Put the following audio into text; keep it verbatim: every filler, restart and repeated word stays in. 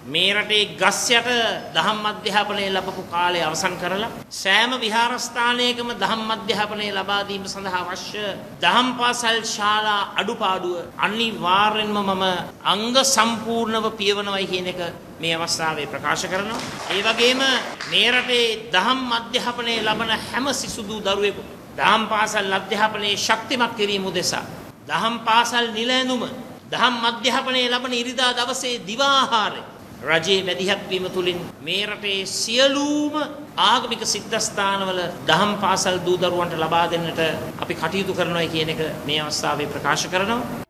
මේ රටේ ගස් යට දහම් අධ්‍යාපනය ලැබපු කාලය අවසන් කරලා සෑම විහාරස්ථානයකම දහම් අධ්‍යාපනය ලබා දීම සඳහා අවශ්‍ය දහම් පාසල් ශාලා අඩුපාඩුව අනිවාර්යෙන්ම මම අංග සම්පූර්ණව පියවනවයි කියන එක මේ අවස්ථාවේ ප්‍රකාශ කරනවා. ඒ වගේම මේ රටේ දහම් අධ්‍යාපනය ලබන හැම සිසුදු දරුවෙකු දහම් පාසල් අධ්‍යාපනයේ ශක්තිමත් කිරීම උදෙසා දහම් පාසල් නිල ඇඳුම දහම් අධ්‍යාපනය ලබන ඉරිදා දවසේ දිවාහාරය රජයේ මැදිහත් වීම තුලින් මේ රටේ සියලුම ආගමික සිද්ධාස්ථානවල දහම් පාසල් දූ දරුවන්ට ලබා දෙන්නට අපි කටයුතු කරනවා කියන එක මේ අවස්ථාවේ ප්‍රකාශ කරනවා.